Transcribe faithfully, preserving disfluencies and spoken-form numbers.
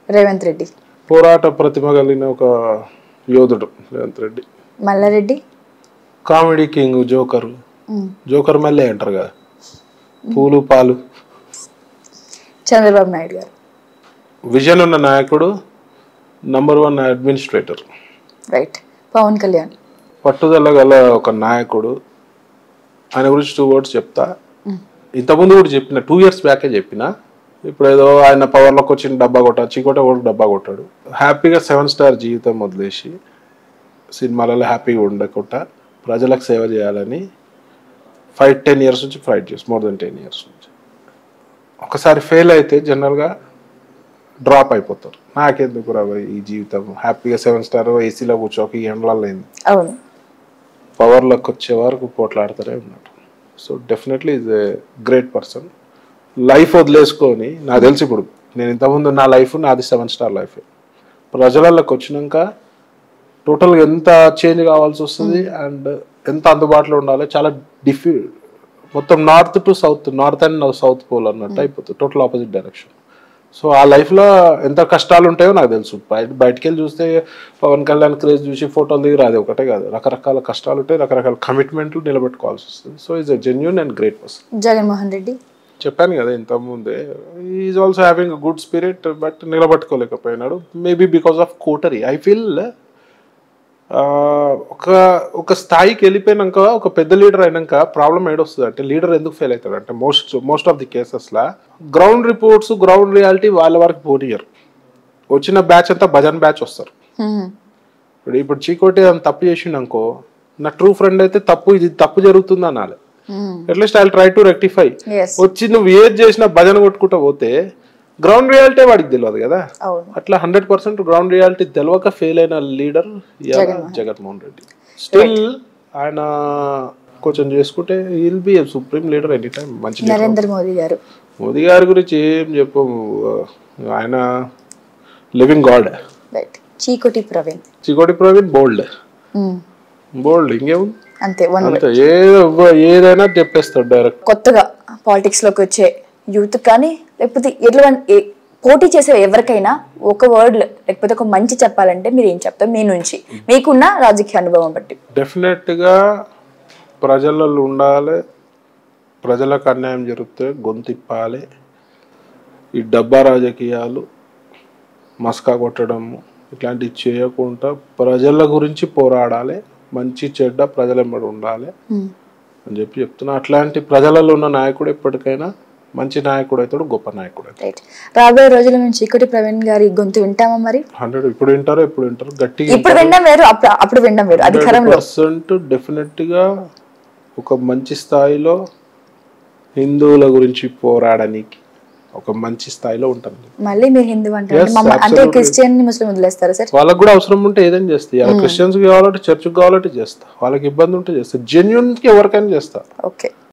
రేవంత్ రెడ్డి పోరాట ప్రతిమ కలిగిన ఒక యోధుడు Revanth Reddy. Mallareddy comedy king, joker joker మళ్ళీ అంటారు కదా, పూలు పాలు. చంద్రబాబు నాయుడు గారు విజన్ ఉన్న నాయకుడు, number one administrator. Right. Pawan Kalyan పట్టుదల గల ఒక నాయకుడు. ఆయన గురించి టూ వర్డ్స్ చెప్తా. ఇంతకుముందు కూడా చెప్పిన, టూ ఇయర్స్ బ్యాకే చెప్పిన. ఇప్పుడు ఏదో ఆయన పవర్లోకి వచ్చిన డబ్బా కొట్టాడు, చికోట కూడా డబ్బా కొట్టాడు. హ్యాపీగా సెవెన్ స్టార్ జీవితం వదిలేసి సినిమాలలో హ్యాపీగా ఉండకుండా ప్రజలకు సేవ చేయాలని ఫైవ్ టెన్ ఇయర్స్ నుంచి ఫైట్ చేసి, మోర్ దెన్ టెన్ ఇయర్స్ నుంచి. ఒకసారి ఫెయిల్ అయితే జనరల్గా డ్రాప్ అయిపోతారు. నాకెందుకు రా ఈ జీవితం, హ్యాపీగా సెవెన్ స్టార్ ఏసీలో కూర్చోక ఈ ఎండలలో అయింది, పవర్లోకి వచ్చే వరకు పోట్లాడుతూనే ఉన్నాడు. So definitely is a great person. Life వదిలేసుకొని, నాకు తెలిసి ఇప్పుడు నేను ఇంతకుముందు నా లైఫ్ నాది సెవెన్ స్టార్ లైఫ్. ప్రజలలోకి వచ్చినాక టోటల్గా ఎంత చేంజ్ కావాల్సి వస్తుంది అండ్ ఎంత అందుబాటులో ఉండాలి. చాలా డిఫి మొత్తం north to south, north and south pole అన్నట్టు అయిపోతుంది, టోటల్ ఆపోజిట్ డైరెక్షన్. సో ఆ లైఫ్లో ఎంత కష్టాలు ఉంటాయో నాకు తెలుసు. బయట బయటికి వెళ్ళి చూస్తే పవన్ కళ్యాణ్ క్రేజ్ చూసి ఫోటోలు దిగి రాదు ఒకటే కాదు, రకరకాల కష్టాలు ఉంటాయి, రకరకాల కమిట్మెంట్లు నిలబెట్టుకోవాల్సి వస్తుంది. So is a genuine and great person. Jaganmohan Reddy చెప్పాను కదా ఇంతకుముందే, is also having good spirit, but నిలబెట్టుకోలేకపోయినాడు. Maybe because of coterie. I feel ఒక ఒక స్థాయికి వెళ్ళిపోయినాక, ఒక పెద్ద లీడర్ అయినాక ప్రాబ్లం ఏడొస్తుంది అంటే, లీడర్ ఎందుకు ఫెయిల్ అవుతాడు అంటే, మోస్ట్ మోస్ట్ ఆఫ్ ది కేసెస్లో గ్రౌండ్ రిపోర్ట్స్, గ్రౌండ్ రియాలిటీ వాళ్ళ వరకు పోనీయరు. వచ్చిన బ్యాచ్ అంతా భజన్ బ్యాచ్ వస్తారు. ఇప్పుడు ఇప్పుడు చీకోటి అని తప్పు చేసిండనుకో, నా ట్రూ ఫ్రెండ్ అయితే తప్పు ఇది తప్పు జరుగుతుంది అనాలి. At least I try to rectify. వచ్చి నువ్వు ఏది చేసినా భజన కొట్టుకుంటూ పోతే గ్రౌండ్ రియాలిటీ వాడికి తెలియదు కదా. అట్లా హండ్రెడ్ పర్సెంట్ గ్రౌండ్ రియాలిటీ తెలియక ఫెయిల్ అయిన లీడర్ జగన్మోహన్ రెడ్డి. స్టిల్ ఆయన కొంచెం చేసుకుంటే will be supreme leader any time. మంచి నరేంద్ర మోదీ గారు మోదీ గారి గురించి ఏం చెప్పము, ఆయన living god. Chikoti Praveen Chikoti Praveen bold bold ఇంకేముంది అంతే. ఏదైనా చెప్పేస్తాడు డైరెక్ట్. కొత్తగా పాలిటిక్స్ లోకి వచ్చే యూత్ కానీ లేకపోతే ఎటువంటి పోటీ చేసే ఎవరికైనా ఒక వర్డ్ లేకపోతే ఒక మంచి చెప్పాలంటే మీరు ఏం చెప్తారు మీ నుంచి, మీకున్న రాజకీయ అనుభవం బట్టి? డెఫినెట్ గా ప్రజలలో ఉండాలి, ప్రజలకు అన్యాయం జరిగితే గొంతిప్పాలి. ఈ డబ్బా రాజకీయాలు, మస్కా కొట్టడము ఇట్లాంటివి చేయకుండా ప్రజల గురించి పోరాడాలి, మంచి చెడ్డ ప్రజల వెంబడి ఉండాలి అని చెప్పి చెప్తున్నా. అట్లాంటి ప్రజలలో ఉన్న నాయకుడు ఎప్పటికైనా మంచి నాయకుడు అవుతాడు, గొప్ప నాయకుడు అవుతాడు. రాబోయే రోజుల నుంచి చీకోటి ప్రవీణ్ గారి గొంతు వింటామా మరి? హండ్రెడ్ ఇప్పుడు వింటారో ఎప్పుడు వింటారు గట్టిగా. ఇప్పుడు వినడం వేరు, అప్పుడు వినడం వేరు. అధికారంలో పర్సెంట్ డెఫినెట్ గా ఒక మంచి స్థాయిలో హిందువుల గురించి పోరాడడానికి ఒక మంచి స్థాయిలో ఉంటారు. మళ్ళీ మీరు హిందూ అంటే క్రిస్టియన్ ముస్లిం వదిలేస్తారా సార్? వాళ్ళకి కూడా అవసరం ఉంటే ఏదైనా చేస్తాయి. క్రిస్టియన్స్ కావాలంటే చర్చ్ కావాలంటే చేస్తా, వాళ్ళకి ఇబ్బంది ఉంటే చేస్తా, జెన్యూన్ కి ఎవరికైనా చేస్తా. ఓకే.